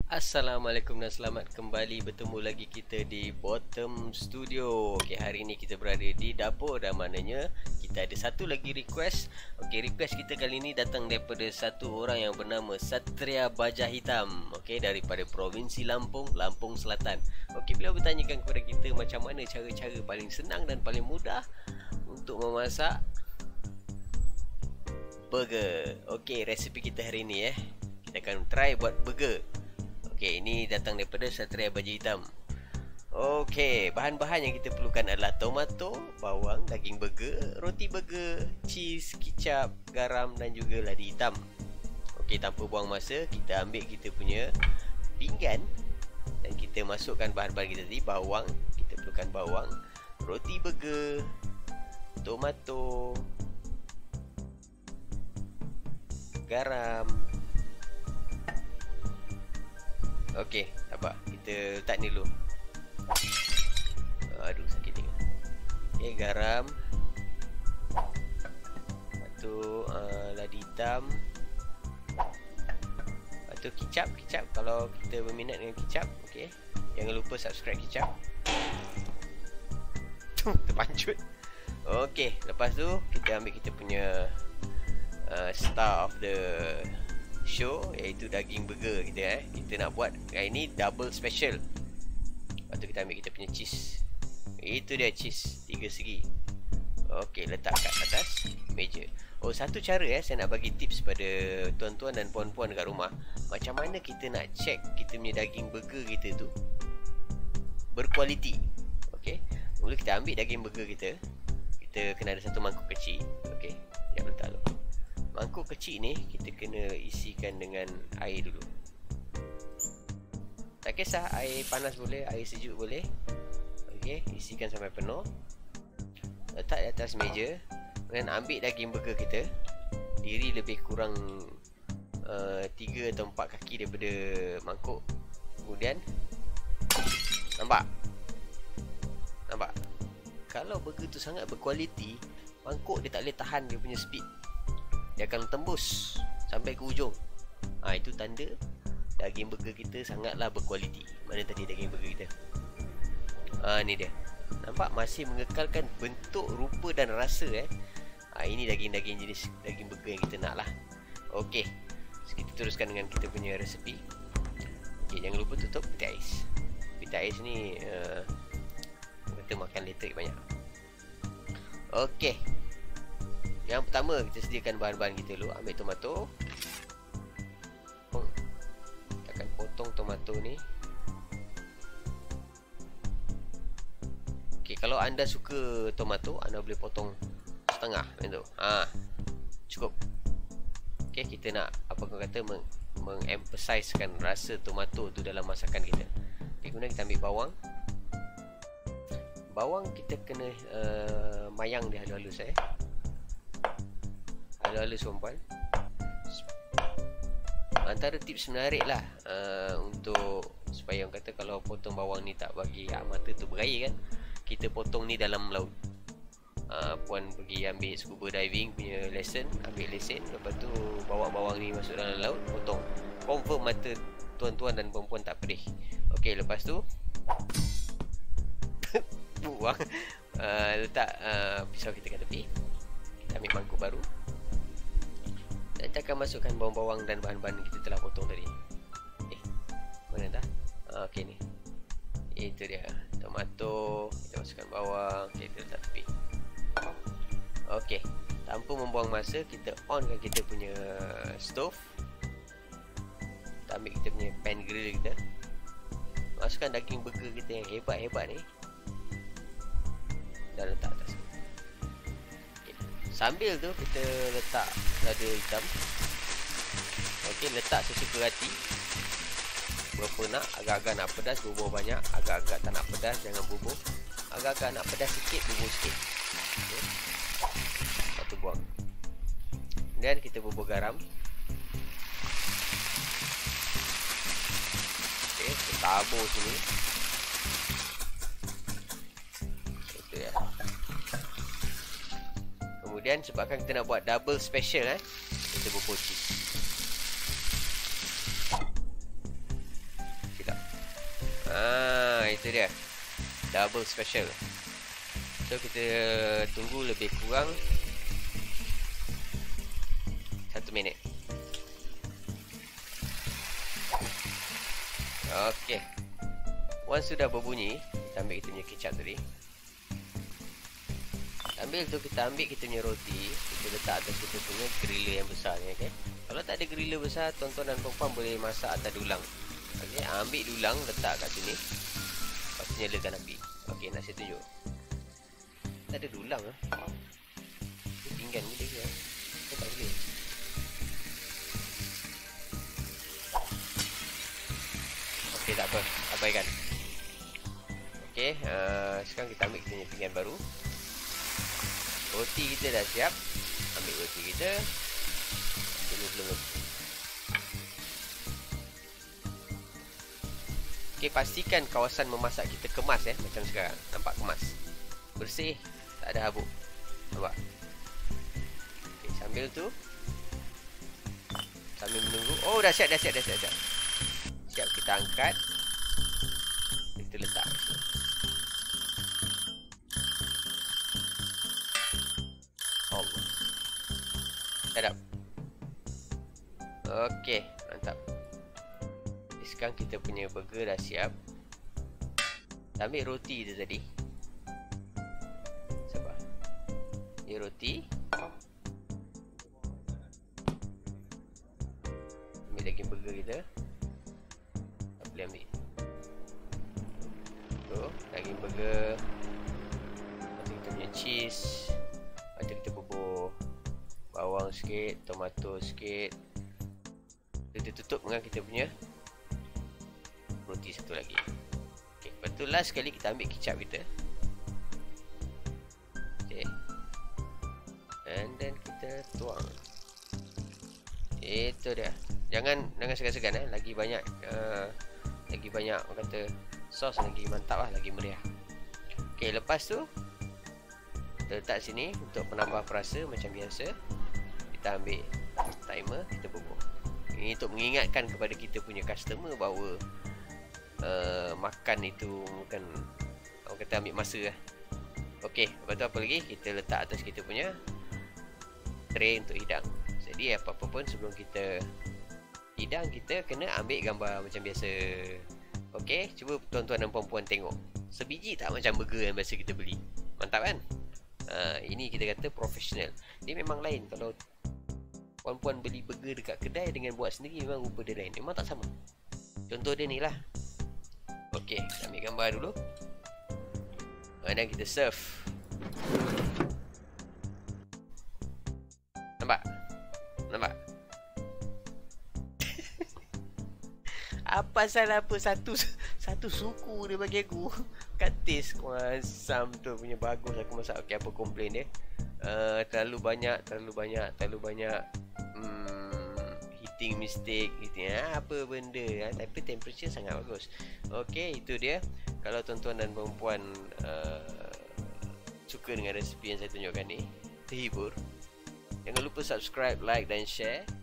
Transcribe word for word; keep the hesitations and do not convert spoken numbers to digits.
Assalamualaikum dan selamat kembali bertemu lagi kita di Bottom Studio. Okey, hari ini kita berada di dapur dan maknanya kita ada satu lagi request. Okey, request kita kali ini datang daripada satu orang yang bernama Satria Baja Hitam. Okey, daripada Provinsi Lampung, Lampung Selatan. Okey, beliau bertanyakan kepada kita macam mana cara-cara paling senang dan paling mudah untuk memasak burger. Okey, resipi kita hari ini eh. Kita akan try buat burger. Okey, ini datang daripada Satria Baja Hitam. Okey, bahan-bahan yang kita perlukan adalah tomato, bawang, daging burger, roti burger, cheese, kicap, garam dan juga ladi hitam. Okey, tanpa buang masa, kita ambil kita punya pinggan dan kita masukkan bahan-bahan kita tadi. Bawang, kita perlukan bawang, roti burger, tomato, garam. Okey, sabar. Kita letak ni dulu. Aduh, sakit tengok. Okey, garam. Lepas tu uh, ladi hitam. Lepas tu kicap, kicap kalau kita berminat dengan kicap. Okey. Jangan lupa subscribe kicap. Terpancut. Okey, lepas tu kita ambil kita punya uh, star of the show, iaitu daging burger kita eh. Kita nak buat hari ni double special. Lepas tu kita ambil kita punya cheese. Itu dia cheese tiga segi. Okey, letak kat atas meja. Oh, satu cara eh saya nak bagi tips pada tuan-tuan dan puan-puan dekat rumah. Macam mana kita nak check kita punya daging burger kita tu berkualiti. Okey. Mula kita ambil daging burger kita. Kita kena ada satu mangkuk kecil. Okey. Jangan letak dulu. Mangkuk kecil ni kita kena isikan dengan air dulu. Tak kisah air panas boleh, air sejuk boleh. Okey, isikan sampai penuh. Letak di atas meja. Kemudian ambil daging burger kita. Diri lebih kurang uh, tiga atau empat kaki daripada mangkuk. Kemudian nampak? Nampak? Kalau burger tu sangat berkualiti, mangkuk dia tak boleh tahan dia punya speed. Dia akan tembus sampai ke ujung. Ha, itu tanda daging burger kita sangatlah berkualiti. Mana tadi daging burger kita? Ha, ni dia. Nampak masih mengekalkan bentuk, rupa dan rasa eh. Ha, ini daging-daging jenis daging burger yang kita nak lah. Okey, so, kita teruskan dengan kita punya resepi. Okey, jangan lupa tutup peti ais. Peti ais ni uh, kita makan elektrik banyak. Okey, yang pertama kita sediakan bahan-bahan kita dulu. Ambil tomato. Kita akan potong tomato ni. Okey, kalau anda suka tomato, anda boleh potong setengah macam tu. Ha, cukup. Okey, kita nak apa kau kata meng mengemphasizekan rasa tomato tu dalam masakan kita. Okey, kemudian kita ambil bawang. Bawang kita kena uh, mayang dia halus-halus eh. Halus-halus perempuan. Antara tips menarik lah uh, untuk supaya orang kata kalau potong bawang ni tak bagi ah, mata tu berair kan, kita potong ni dalam laut. uh, Puan pergi ambil scuba diving punya lesson, ambil lesen, lepas tu bawa bawang ni masuk dalam laut, potong. Confirm mata tuan-tuan dan perempuan tak pedih. Okey, lepas tu buang uh, letak uh, pisau kita kat tepi. Kita ambil mangkuk baru. Dan kita akan masukkan bawang-bawang dan bahan-bahan yang kita telah potong tadi. Eh, mana dah? Ah, okey ni. Itu dia. Tomato. Kita masukkan bawang. Okay, kita letak tepi. Okey. Tanpa membuang masa, kita onkan kita punya stove. Kita ambil kita punya pan grill kita. Masukkan daging burger kita yang hebat-hebat ni. Dan letak atas. Sambil tu kita letak lada hitam. Okey, letak sesuka hati. Berapa nak, agak-agak nak pedas bubuh banyak, agak-agak tak nak pedas jangan bubuh. Agak-agak nak pedas sikit bubuh sikit. Okey. Lepas tu buang. Dan kita bubuh garam. Okey, kita tabur sini. Itu ya. Kemudian sebabkan kita nak buat double special eh, kita bubuh cheese. Ah, itu dia. Double special. So kita tunggu lebih kurang satu minit. Okey. Once sudah berbunyi, kita ambil kita punya kecap tadi. Ambil tu, kita ambil kita punya roti, kita letak atas kita punya griller yang besar ni, okey. Kalau tak ada griller besar, tuan-tuan dan puan-puan boleh masak atas dulang. Okey, ambil dulang, letak kat sini. Lepas tu nyalakan api. Okey, nak saya tunjuk. Tak ada dulang ah. Ni pinggan ni dia. Kan tak boleh. Okey, tak apa. Abaikan. Okey, uh, sekarang kita ambil kita punya pinggan baru. Roti kita dah siap. Ambil roti kita. Belum belum. Okey, pastikan kawasan memasak kita kemas eh, macam sekarang. Nampak kemas. Bersih, tak ada habuk. Nampak? Okey, sambil tu sambil menunggu. Oh, dah siap, dah siap, dah siap, dah siap. Siap, kita angkat. Kita letak. Allah. Sedap. Okey, mantap. Sekarang kita punya burger dah siap. Kita ambil roti tu tadi. Sabar. Ini roti. Ambil daging burger kita. Tak boleh ambil. Tu, daging burger. Lepas tu kita punya cheese. Lepas tu kita bubur bawang sikit, tomato sikit. Kita tutup dengan kita punya roti satu lagi. Okay, lepas tu last sekali kita ambil kicap kita. Okay. And then kita tuang. Itu dia. Jangan jangan segan-segan eh. Lagi banyak uh, lagi banyak orang kata sos lagi mantap lah, lagi meriah. Okay, lepas tu kita letak sini untuk menambah perasa macam biasa. Kita ambil timer, kita bubur. Ini untuk mengingatkan kepada kita punya customer bahawa Uh, makan itu bukan orang kata ambil masa lah. Okey, lepas tu apa lagi? Kita letak atas kita punya tray untuk hidang. Jadi apa-apa pun sebelum kita hidang, kita kena ambil gambar macam biasa. Okey, cuba tuan-tuan dan puan-puan tengok. Sebiji tak macam burger yang biasa kita beli? Mantap kan? Uh, ini kita kata profesional. Dia memang lain. Kalau puan-puan beli burger dekat kedai dengan buat sendiri, memang rupa dia lain. Memang tak sama. Contoh dia ni lah. Okey, kita ambil gambar dulu. Dan kita serve. Nampak? Nampak? Apa salah apa satu satu suku dia bagi aku. Kat taste kuasam tu punya bagus aku masak. Okey, apa komplain dia? Uh, terlalu banyak, terlalu banyak, terlalu banyak. Hmm, heating mistake heating, ha, apa benda ha? Tapi temperature sangat bagus. Okey, itu dia. Kalau tuan-tuan dan perempuan uh, suka dengan resipi yang saya tunjukkan ni, terhibur, jangan lupa subscribe, like dan share.